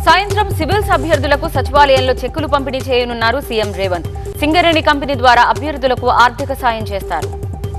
సాయంత్రం సివిల్స్ అభ్యర్థులకు సచివాలయంలో చెక్కులు పంపిణీ చేయనున్నారు సీఎం రేవంత్. సింగరేణి కంపెనీ ద్వారా అభ్యర్థులకు ఆర్థిక సాయం చేస్తారు.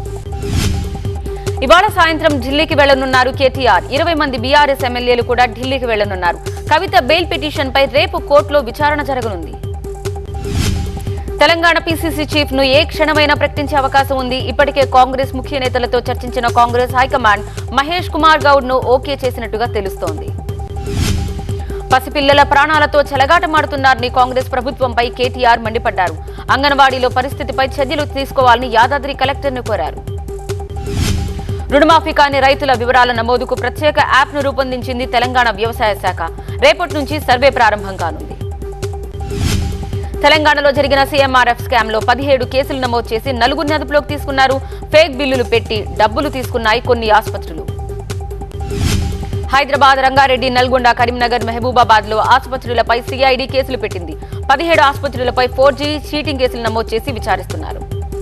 ఇవాళ సాయంత్రం ఢిల్లీకి వెళ్లనున్నారు కేటీఆర్. 20 మంది బీఆర్ఎస్ ఎమ్మెల్యేలు కూడా ఢిల్లీకి వెళ్లనున్నారు. కవిత బెయిల్ పిటిషన్ పై రేపు కోర్టులో విచారణ జరగనుంది. తెలంగాణ పీసీసీ చీఫ్ ను ఏ క్షణమైనా ప్రకటించే అవకాశం ఉంది. ఇప్పటికే కాంగ్రెస్ ముఖ్య నేతలతో చర్చించిన కాంగ్రెస్ హైకమాండ్ మహేష్ కుమార్ గౌడ్ ను ఓకే చేసినట్టుగా తెలుస్తోంది. పసిపిల్లల ప్రాణాలతో చెలగాటమాడుతున్నారని కాంగ్రెస్ ప్రభుత్వంపై కేటీఆర్ మండిపడ్డారు. అంగన్వాడీలో పరిస్థితిపై చర్యలు తీసుకోవాలని యాదాద్రి కలెక్టర్ను కోరారు. రుణమాఫీ కాని రైతుల వివరాల నమోదుకు ప్రత్యేక యాప్ ను రూపొందించింది తెలంగాణ వ్యవసాయ శాఖ. రేపటి నుంచి సర్వే ప్రారంభం కానుంది. తెలంగాణలో జరిగిన సీఎంఆర్ఎఫ్ స్కామ్ లో 17 కేసులు నమోదు చేసి 4 అదుపులోకి తీసుకున్నారు. ఫేక్ బిల్లులు పెట్టి డబ్బులు తీసుకున్నాయి కొన్ని ఆసుపత్రులు. హైదరాబాద్, రంగారెడ్డి, నల్గొండ, కరీంనగర్, మహబూబాబాద్ లో ఆసుపత్రులపై సిఐడి కేసులు పెట్టింది. 17 ఆసుపత్రులపై 4G చీటింగ్ కేసులు నమోదు చేసి విచారిస్తున్నారు.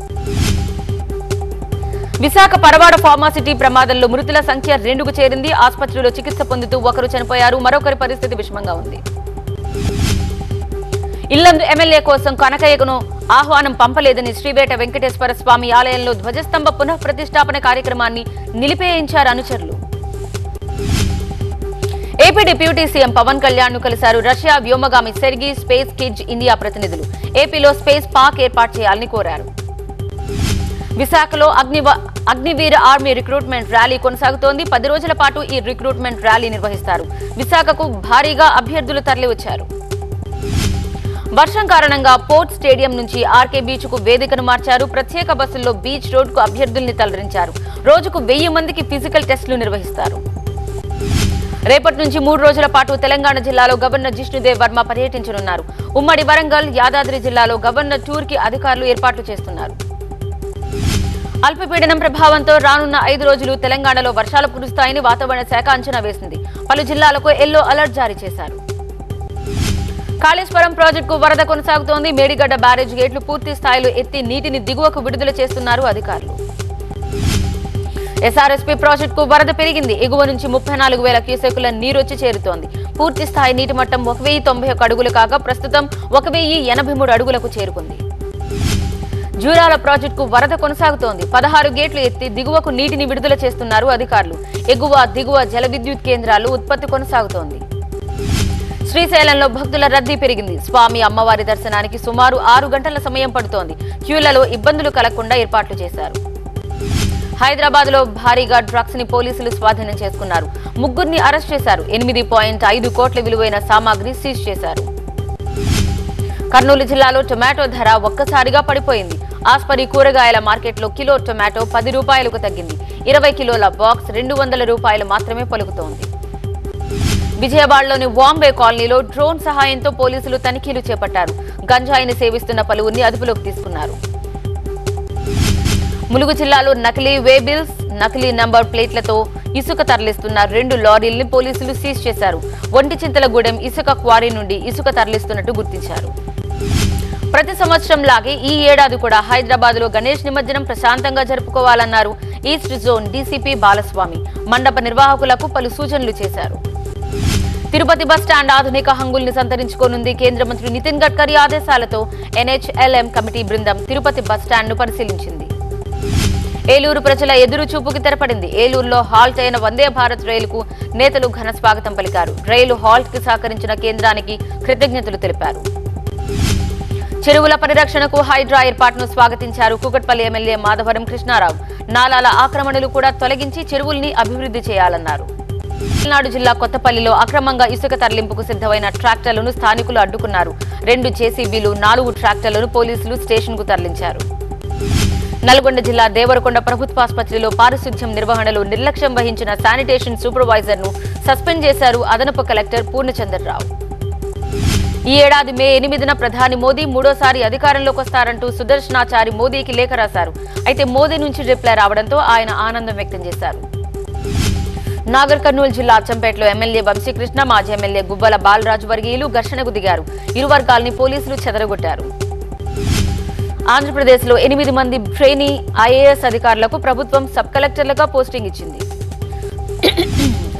విశాఖ పరవాడ ఫార్మాసిటీ ప్రమాదంలో మృతుల సంఖ్య 2కు చేరింది. ఆసుపత్రిలో చికిత్స పొందుతూ ఒకరు చనిపోయారు. మరొకరి పరిస్థితి విషమంగా ఉంది. ఇల్లందు ఎమ్మెల్యే కోసం కనకయ్యను ఆహ్వానం పంపలేదని శ్రీవేట వెంకటేశ్వర స్వామి ఆలయంలో ధ్వజస్తంభ పునఃప్రతిష్ఠాపన కార్యక్రమాన్ని నిలిపేయించారు అనుచరులు. A P deputy CM Pawan Kalyan ను కలిశారు రష్యా వ్యోమగామి సెర్గీ స్పేస్ కిడ్జ్ ఇండియా ప్రతినిధులు. ఏపీలో స్పేస్ పార్క్ ఏర్పాటు చేయాలని కోరారు. విశాఖలో అగ్నివీర ఆర్మీ రిక్రూట్మెంట్ ర్యాలీ కొనసాగుతోంది. 10 రోజుల పాటు ఈ రిక్రూట్మెంట్ ర్యాలీ నిర్వహిస్తారు. విశాఖకు భారీగా అభ్యర్థులు తరలివచ్చారు. వర్షం కారణంగా పోర్ట్ స్టేడియం నుంచి ఆర్కే బీచ్ కు వేదికను మార్చారు. ప్రత్యేక బస్సుల్లో బీచ్ రోడ్ కు అభ్యర్థుల్ని తరలించారు. రోజుకు 1000 మందికి ఫిజికల్ టెస్టులు నిర్వహిస్తారు. రేపటి నుంచి 3 రోజుల పాటు తెలంగాణ జిల్లాలో గవర్నర్ జిష్ణుదేవ్ వర్మ పర్యటించనున్నారు. ఉమ్మడి వరంగల్, యాదాద్రి జిల్లాలో గవర్నర్ టూర్ కి అధికారులు ఏర్పాట్లు చేస్తున్నారు. అల్పపీడనం ప్రభావంతో రానున్న 5 రోజులు తెలంగాణలో వర్షాలు కురుస్తాయని వాతావరణ శాఖ అంచనా వేసింది. పలు జిల్లాలకు ఎల్లో అలర్ట్ జారీ చేశారు. కాళేశ్వరం ప్రాజెక్టుకు వరద కొనసాగుతోంది. మేడిగడ్డ బ్యారేజ్ గేట్లు పూర్తి స్థాయిలో ఎత్తి నీటిని దిగువకు విడుదల చేస్తున్నారు అధికారులు. ఎస్ఆర్ఎస్పీ ప్రాజెక్టుకు వరద పెరిగింది. ఎగువ నుంచి 34,000 క్యూసెక్కుల నీరొచ్చి చేరుతోంది. పూర్తి స్థాయి నీటి మట్టం 1091 అడుగులు కాగా ప్రస్తుతం 1083 అడుగులకు చేరుకుంది. జూరాల ప్రాజెక్టుకు వరద కొనసాగుతోంది. 16 గేట్లు ఎత్తి దిగువకు నీటిని విడుదల చేస్తున్నారు అధికారులు. ఎగువ, దిగువ జల విద్యుత్ కేంద్రాలు ఉత్పత్తి కొనసాగుతోంది. శ్రీశైలంలో భక్తుల రద్దీ పెరిగింది. స్వామి అమ్మవారి దర్శనానికి సుమారు 6 గంటల సమయం పడుతోంది. క్యూలలో ఇబ్బందులు కలగకుండా ఏర్పాట్లు చేశారు. హైదరాబాద్ లో భారీగా డ్రగ్స్ ని పోలీసులు స్వాధీనం చేసుకున్నారు. 3 అరెస్ట్ చేశారు. 8.5 కోట్ల విలువైన సామాగ్రి సీజ్ చేశారు. కర్నూలు జిల్లాలో టొమాటో ధర ఒక్కసారిగా పడిపోయింది. ఆస్పరి కూరగాయల మార్కెట్లో కిలో టొమాటో 10 రూపాయలకు తగ్గింది. 20 కిలోల బాక్స్ 200 రూపాయలు మాత్రమే పలుకుతోంది. విజయవాడలోని బాంబే కాలనీలో డ్రోన్ సహాయంతో పోలీసులు తనిఖీలు చేపట్టారు. గంజాయిని సేవిస్తున్న పలువురిని అదుపులోకి తీసుకున్నారు. ములుగు జిల్లాలో నకిలీ వేబిల్స్, నకిలీ నంబర్ ప్లేట్లతో ఇసుక తరలిస్తున్న 2 లారీల్ని పోలీసులు సీజ్ చేశారు. ఒంటిచింతలగూడెం ఇసుక క్వారీ నుండి ఇసుక తరలిస్తున్నట్టు గుర్తించారు. ప్రతి సంవత్సరం లాగే ఈ ఏడాది కూడా హైదరాబాద్ లో గణేష్ నిమజ్జనం ప్రశాంతంగా జరుపుకోవాలన్నారు ఈస్ట్ జోన్ డీసీపీ బాలస్వామి. మండప నిర్వాహకులకు పలు సూచనలు చేశారు. తిరుపతి బస్టాండ్ ఆధునిక హంగుల్ని సంతరించుకోనుంది. కేంద్ర మంత్రి నితిన్ గడ్కరీ ఆదేశాలతో ఎన్హెచ్ఎల్ఎం కమిటీ బృందం తిరుపతి బస్టాండ్ ను పరిశీలించింది. ఏలూరు ప్రజల ఎదురు చూపుకి తెరపడింది. ఏలూరులో హాల్ట్ అయిన వందే భారత్ రైలుకు నేతలు ఘన స్వాగతం పలికారు. రైలు హాల్ట్ కి సహకరించిన కేంద్రానికి కృతజ్ఞతలు తెలిపారు. చెరువుల పరిరక్షణకు హైడ్రా ఏర్పాటును స్వాగతించారు. కూకట్పల్లి ఎమ్మెల్యే మాధవరం కృష్ణారావు. నాలాల ఆక్రమణలు కూడా తొలగించి చెరువుల్ని అభివృద్ధి చేయాలన్నారు. తమిళనాడు జిల్లా కొత్తపల్లిలో అక్రమంగా ఇసుక తరలింపుకు సిద్ధమైన ట్రాక్టర్లను స్థానికులు అడ్డుకున్నారు. 2 జేసీబీలు, 4 ట్రాక్టర్లను పోలీసులు స్టేషన్ కు తరలించారు. నల్గొండ జిల్లా దేవరకొండ ప్రభుత్వాసుపత్రిలో పారిశుధ్యం నిర్వహణలో నిర్లక్ష్యం వహించిన శానిటేషన్ సూపర్వైజర్ ను సస్పెండ్ చేశారు అదనపు కలెక్టర్ పూర్ణచంద్రరావు. ఈ ఏడాది మే 8న ప్రధాని మోదీ 3వ అధికారంలోకి వస్తారంటూ సుదర్శనాచారి మోదీకి లేఖ రాశారు. అయితే మోదీ నుంచి రిప్లై రావడంతో ఆయన ఆనందం వ్యక్తం చేశారు. నాగర్ కర్నూలు జిల్లా అచ్చంపేటలో ఎమ్మెల్యే వంశీకృష్ణ, మాజీ ఎమ్మెల్యే గుబ్బల బాలరాజు వర్గీయులు ఘర్షణకు దిగారు. ఇరు వర్గాల్ని పోలీసులు చెదరగొట్టారు. ఆంధ్రప్రదేశ్ లో 8 మంది ట్రైనీ ఐఏఎస్ అధికారులకు ప్రభుత్వం సబ్ కలెక్టర్లుగా పోస్టింగ్ ఇచ్చింది.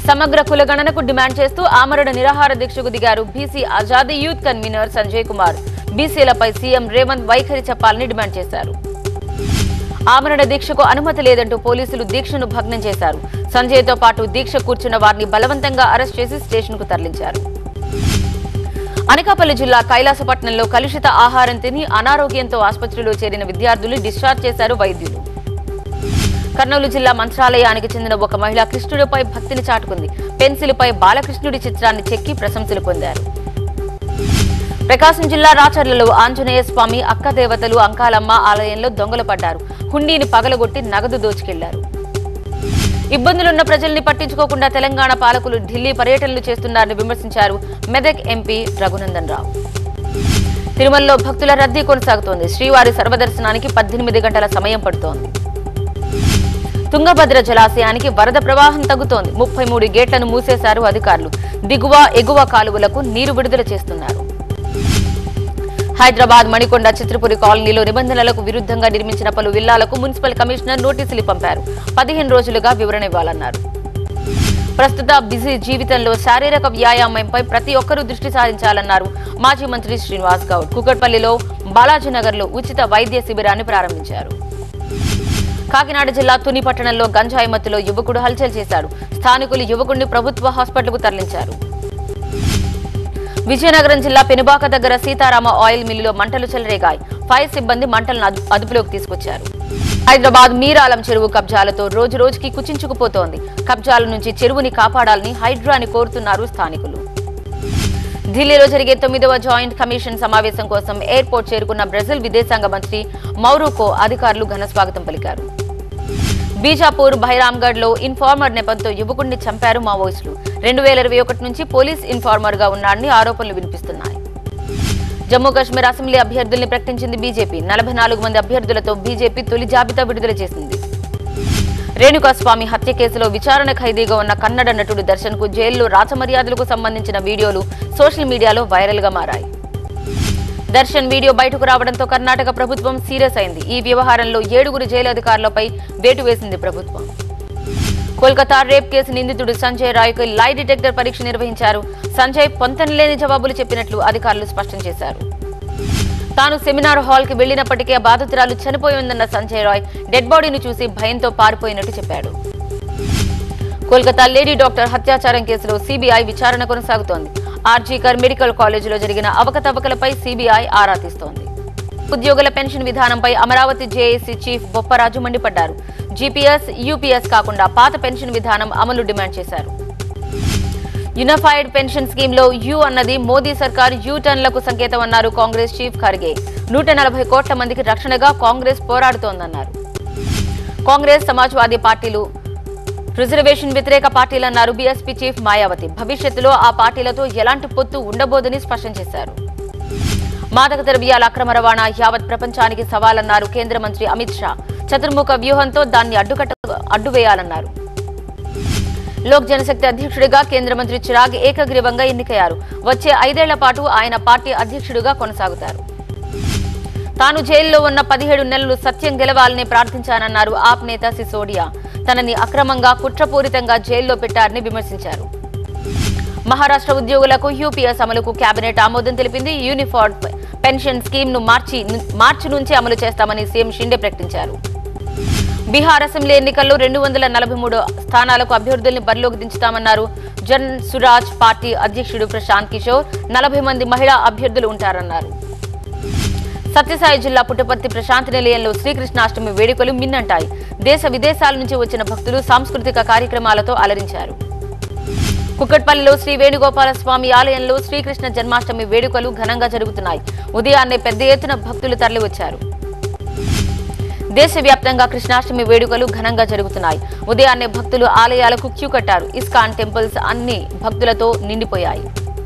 సమగ్ర కులగణనకు డిమాండ్ చేస్తూ ఆమరణ నిరాహార దీక్షకు దిగారు BC Azadi youth convenor Sanjay Kumar. బీసీలపై సీఎం రేవంత్ వైఖరి చెప్పాలని డిమాండ్ చేశారు. ఆమరణ దీక్షకు అనుమతి లేదంటూ పోలీసులు దీక్షను భగ్నం చేశారు. సంజయ్తో పాటు దీక్ష కూర్చున్న వారిని బలవంతంగా అరెస్ట్ చేసి స్టేషన్కు తరలించారు. అనకాపల్లి జిల్లా కైలాసపట్నంలో కలుషిత ఆహారం తిని అనారోగ్యంతో ఆసుపత్రిలో చేరిన విద్యార్థులు డిశ్చార్జ్ చేశారు వైద్యులు. కర్నూలు జిల్లా మంత్రాలయానికి చెందిన ఒక మహిళ కృష్ణుడిపై భక్తిని చాటుకుంది. పెన్సిల్పై బాలకృష్ణుడి చిత్రాన్ని చెక్కి ప్రశంసలు పొందారు. ప్రకాశం జిల్లా రాచర్లలో ఆంజనేయ స్వామి, అక్క దేవతలు, అంకాలమ్మ ఆలయంలో దొంగలు పడ్డారు. హుండీని పగలగొట్టి నగదు దోచుకెళ్లారు. ఇబ్బందులున్న ప్రజల్ని పట్టించుకోకుండా తెలంగాణ పాలకులు ఢిల్లీ పర్యటనలు చేస్తున్నారని విమర్శించారు మెదక్ ఎంపీ రఘునందన్ రావు. తిరుమలలో భక్తుల రద్దీ కొనసాగుతోంది. శ్రీవారి సర్వదర్శనానికి 18 గంటల సమయం పడుతోంది. తుంగభద్ర జలాశయానికి వరద ప్రవాహం తగ్గుతోంది. 33 గేట్లను మూసేశారు అధికారులు. దిగువ ఎగువ కాలువలకు నీరు విడుదల చేస్తున్నారు. హైదరాబాద్ మణికొండ చిత్రపురి కాలనీలో నిబంధనలకు విరుద్ధంగా నిర్మించిన పలు విల్లాలకు మున్సిపల్ కమిషనర్ నోటీసులు పంపారు. 15 రోజులుగా వివరణ ఇవ్వాలన్నారు. ప్రస్తుత బిజీ జీవితంలో శారీరక వ్యాయామంపై ప్రతి ఒక్కరూ దృష్టి సారించాలన్నారు మాజీ మంత్రి శ్రీనివాస్ గౌడ్. కుకట్పల్లిలో బాలాజీనగర్లో ఉచిత వైద్య శిబిరాన్ని ప్రారంభించారు. కాకినాడ జిల్లా తుని పట్టణంలో గంజాయి మత్తులో యువకుడు హల్చల్ చేశాడు. స్థానికులు యువకుడిని ప్రభుత్వ హాస్పిటల్కు తరలించారు. విజయనగరం జిల్లా పెనుబాక దగ్గర సీతారామ ఆయిల్ మిల్లులో మంటలు చెలరేగాయి. ఫైర్ సిబ్బంది మంటలను అదుపులోకి తీసుకొచ్చారు. హైదరాబాద్ మీరాలం చెరువు కబ్జాలతో రోజు రోజుకి కుచించుకుపోతోంది. కబ్జాల నుంచి చెరువుని కాపాడాలని హైడ్రాని కోరుతున్నారు స్థానికులు. ఢిల్లీలో జరిగే 9వ జాయింట్ కమిషన్ సమావేశం కోసం ఎయిర్పోర్ట్ చేరుకున్న బ్రెజిల్ విదేశాంగ మంత్రి మౌరూకో అధికారులు ఘనస్వాగతం పలికారు. బీజాపూర్ బైరామ్గఢ్ లో ఇన్ఫార్మర్ నెపంతో యువకుడిని చంపారు మావోయిస్టులు. 2021 నుంచి పోలీస్ ఇన్ఫార్మర్ గా ఉన్నాడని ఆరోపణలు వినిపిస్తున్నాయి. జమ్మూ కాశ్మీర్ అసెంబ్లీ అభ్యర్థుల్ని ప్రకటించింది బీజేపీ. 44 మంది అభ్యర్థులతో బీజేపీ తొలి జాబితా విడుదల చేసింది. రేణుకాస్వామి హత్య కేసులో విచారణ ఖైదీగా ఉన్న కన్నడ నటుడు దర్శన్ కు జైల్లో రాచమర్యాదలకు సంబంధించిన వీడియోలు సోషల్ మీడియాలో వైరల్ గా మారాయి. దర్శన్ వీడియో బయటకు రావడంతో కర్ణాటక ప్రభుత్వం సీరియస్ అయింది. ఈ వ్యవహారంలో 7 జైలు అధికారులపై వేటు వేసింది ప్రభుత్వం. కోల్కతా రేప్ కేసు నిందితుడు సంజయ్ రాయ్కు లై డిటెక్టర్ పరీక్ష నిర్వహించారు. సంజయ్ పొంతనలేని జవాబులు చెప్పినట్లు అధికారులు స్పష్టం చేశారు. తాను సెమినార్ హాల్ కి వెళ్లినప్పటికీ బాధితురాలు చనిపోయి ఉందన్న సంజయ్ రాయ్ డెడ్ బాడీని చూసి భయంతో పారిపోయినట్టు చెప్పాడు. కోల్కతా లేడీ డాక్టర్ హత్యాచారం కేసులో సిబిఐ విచారణ కొనసాగుతోంది. ఆర్జీకర్ మెడికల్ కాలేజీలో జరిగిన అవకతవకలపై సిబిఐ ఆరా తీస్తోంది. ఉద్యోగుల పెన్షన్ విధానంపై అమరావతి జేఏసీ చీఫ్ బొప్పరాజు మండిపడ్డారు. జీపీఎస్, యూపీఎస్ కాకుండా పాత పెన్షన్ విధానం అమలు డిమాండ్ చేశారు. యూనిఫైడ్ పెన్షన్ స్కీమ్ లో యూ అన్నది మోదీ సర్కార్ యూ టర్న్లకు సంకేతం అన్నారు కాంగ్రెస్ చీఫ్ ఖర్గే. 140 కోట్ల మందికి రక్షణగా కాంగ్రెస్ పోరాడుతోందన్నారు. కాంగ్రెస్, సమాజ్వాదీ పార్టీలు రిజర్వేషన్ వ్యతిరేక పార్టీలన్నారు బీఎస్పీ చీఫ్ మాయావతి. భవిష్యత్తులో ఆ పార్టీలతో ఎలాంటి పొత్తు ఉండబోదని స్పష్టం చేశారు. మాదక ద్రవ్యాల అక్రమ రవాణా యావత్ ప్రపంచానికి సవాలన్నారు కేంద్ర మంత్రి అమిత్ షా. చతుర్ముఖ వ్యూహంతో దాన్ని అడ్డువేయాలన్నారు. లోక్ జనశక్తి అధ్యక్షుడిగా కేంద్ర మంత్రి చిరాగ్ ఏకగ్రీవంగా ఎన్నికయ్యారు. వచ్చే 5 ఏళ్ల పాటు ఆయన పార్టీ అధ్యక్షుడిగా కొనసాగుతారు. తాను జైల్లో ఉన్న 17 నెలలు సత్యం గెలవాలని ప్రార్థించానన్నారు ఆప్ నేత సిసోడియా. తనని అక్రమంగా కుట్రపూరితంగా జైల్లో పెట్టారని విమర్శించారు. మహారాష్ట్ర ఉద్యోగులకు యూపీఎస్ అమలుకు కేబినెట్ ఆమోదం తెలిపింది. యూనిఫైడ్ పెన్షన్ స్కీమ్ ను మార్చి నుంచి అమలు చేస్తామని సీఎం షిండే ప్రకటించారు. బీహార్ అసెంబ్లీ ఎన్నికల్లో 243 స్థానాలకు అభ్యర్థుల్ని బరిలోకి దించుతామన్నారు జన్ సురాజ్ పార్టీ అధ్యక్షుడు ప్రశాంత్ కిషోర్. 40 మంది మహిళా అభ్యర్థులు ఉంటారన్నారు. సత్యసాయి జిల్లా పుట్టపర్తి ప్రశాంతి నిలయంలో శ్రీకృష్ణాష్టమి వేడుకలు మిన్నంటాయి. దేశ విదేశాల నుంచి వచ్చిన భక్తులు సాంస్కృతిక కార్యక్రమాలతో అలరించారు. కుక్కట్పల్లిలో శ్రీ వేణుగోపాల స్వామి ఆలయంలో శ్రీకృష్ణ జన్మాష్టమి వేడుకలు ఘనంగా జరుగుతున్నాయి. ఉదయాన్నే పెద్ద ఎత్తున భక్తులు తరలివచ్చారు. దేశవ్యాప్తంగా కృష్ణాష్టమి వేడుకలు ఘనంగా జరుగుతున్నాయి. ఉదయాన్నే భక్తులు ఆలయాలకు క్యూ కట్టారు. ఇస్కాన్ టెంపుల్స్ అన్ని భక్తులతో నిండిపోయాయి.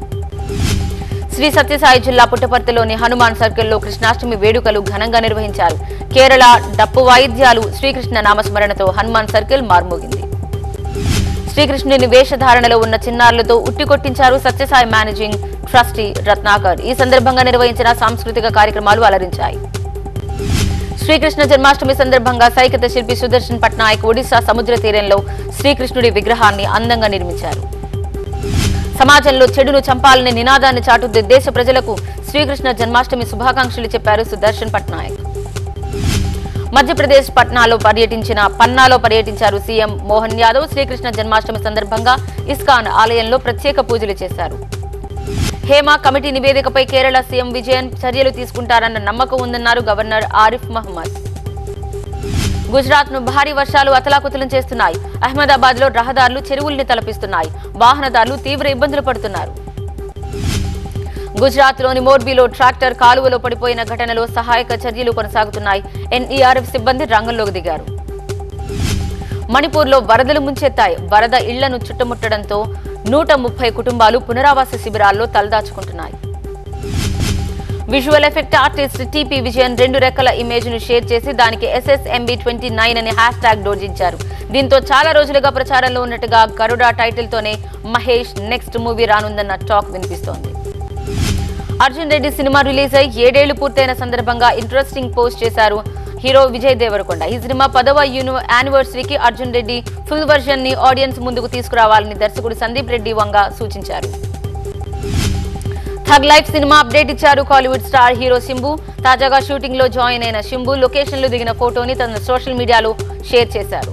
శ్రీ సత్యసాయి జిల్లా పుట్టపర్తిలోని హనుమాన్ సర్కిల్లో కృష్ణాష్టమి వేడుకలు ఘనంగా నిర్వహించారు. కేరళ డప్పు వాయిద్యాలు, శ్రీకృష్ణ నామస్మరణతో హనుమాన్ సర్కిల్ మార్మోగింది. శ్రీకృష్ణుని వేషధారణలో ఉన్న చిన్నారులతో ఉట్టికొట్టించారు సత్యసాయి మేనేజింగ్ ట్రస్టీ రత్నాకర్. ఈ సందర్భంగా నిర్వహించిన సాంస్కృతిక కార్యక్రమాలు అలరించాయి. శ్రీకృష్ణ జన్మాష్టమి సందర్భంగా సైకత శిల్పి సుదర్శన్ పట్నాయక్ ఒడిశా సముద్ర తీరంలో శ్రీకృష్ణుడి విగ్రహాన్ని అందంగా నిర్మించారు. సమాజంలో చెడును చంపాలనే నినాదాన్ని చాటుతూ దేశ ప్రజలకు శ్రీకృష్ణ జన్మాష్టమి శుభాకాంక్షలు చెప్పారు సుదర్శన్ పట్నాయక్. మధ్యప్రదేశ్ పన్నాలో పర్యటించారు సీఎం మోహన్ యాదవ్. శ్రీకృష్ణ జన్మాష్టమి సందర్భంగా ఇస్కాన్ ఆలయంలో ప్రత్యేక పూజలు చేశారు. హేమ కమిటీ నివేదికపై కేరళ సీఎం విజయన్ చర్యలు తీసుకుంటారన్న నమ్మకం ఉందన్నారు గవర్నర్ ఆరిఫ్ మహ్మద్. గుజరాత్ ను భారీ వర్షాలు అతలాకుతలం చేస్తున్నాయి. అహ్మదాబాద్ లో రహదారులు చెరువుల్ని తలపిస్తున్నాయి. వాహనదారులు తీవ్ర ఇబ్బందులు పడుతున్నారు. గుజరాత్ లోని మోర్బీలో ట్రాక్టర్ కాలువలో పడిపోయిన ఘటనలో సహాయక చర్యలు కొనసాగుతున్నాయి. ఎన్ఈఆర్ఎఫ్ సిబ్బంది రంగంలోకి దిగారు. మణిపూర్ లో వరదలు ముంచెత్తాయి. వరద ఇళ్లను చుట్టుముట్టడంతో 130 కుటుంబాలు పునరావాస శిబిరాల్లో తలదాచుకుంటున్నాయి. Visual effect artist T P Vijayan 2 రెక్కల ఇమేజ్ ను షేర్ చేసి దానికి SSMB29 అనే హ్యాష్ ట్యాగ్ జోడించారు. దీంతో చాలా రోజులుగా ప్రచారంలో ఉన్నట్టుగా గరుడ టైటిల్ తోనే మహేష్ నెక్స్ట్ మూవీ రానుందన్న టాక్ వినిపిస్తోంది. అర్జున్ రెడ్డి సినిమా రిలీజ్ అయి 7 ఏళ్లు పూర్తయిన సందర్భంగా ఇంట్రెస్టింగ్ పోస్ట్ చేశారు హీరో విజయ్ దేవరకొండ. ఈ సినిమా 10వ యానివర్సరీకి అర్జున్ రెడ్డి ఫుల్ వర్షన్ ని ఆడియన్స్ ముందుకు తీసుకురావాలని దర్శకుడు సందీప్ రెడ్డి వంగ సూచించారు. థగ్ లైఫ్ సినిమా అప్డేట్ ఇచ్చారు కాలీవుడ్ స్టార్ హీరో శింబు. తాజాగా షూటింగ్ లో జాయిన్ అయిన శింబు లొకేషన్ లో దిగిన ఫోటోని తన సోషల్ మీడియాలో షేర్ చేశారు.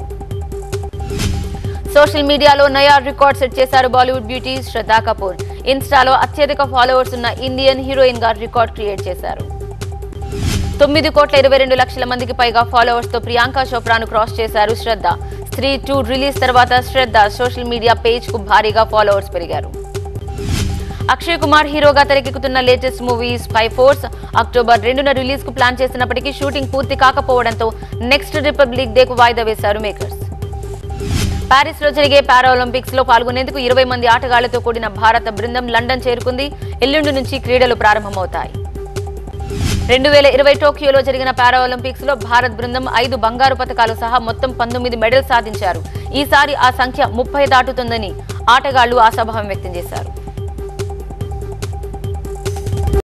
సోషల్ మీడియాలో నయా రికార్డ్ సెట్ చేశారు బాలీవుడ్ బ్యూటీ శ్రద్ధా కపూర్. ఇన్స్టాలో అత్యధిక ఫాలోవర్స్ ఉన్న ఇండియన్ హీరోయిన్ గా రికార్డ్ క్రియేట్ చేశారు. 9,22,00,000 మందికి పైగా ఫాలోవర్స్ తో ప్రియాంక చోప్రాను క్రాస్ చేశారు శ్రద్ధ. స్త్రీ 2 రిలీజ్ తర్వాత శ్రద్ధ సోషల్ మీడియా పేజ్ కు భారీగా ఫాలోవర్స్ పెరిగారు. అక్షయ్ కుమార్ హీరోగా తెరకెక్కుతున్న latest movie spy force October 2న రిలీజ్ కు ప్లాన్ చేసినప్పటికీ షూటింగ్ పూర్తి కాకపోవడంతో నెక్స్ట్ రిపబ్లిక్ డే కు వాయిదా వేశారు మేకర్స్. పారిస్ లో జరిగే పారాలింపిక్స్ లో పాల్గొనేందుకు 20 మంది ఆటగాళ్లతో కూడిన భారత బృందం లండన్ చేరుకుంది. ఎల్లుండి నుంచి క్రీడలు ప్రారంభమవుతాయి. 2020 టోక్యోలో జరిగిన పారాలింపిక్స్ లో భారత్ బృందం 5 బంగారు పతకాలు సహా మొత్తం 19 మెడల్ సాధించారు. ఈసారి ఆ సంఖ్య 30 దాటుతుందని ఆటగాళ్లు ఆశాభావం వ్యక్తం చేశారు.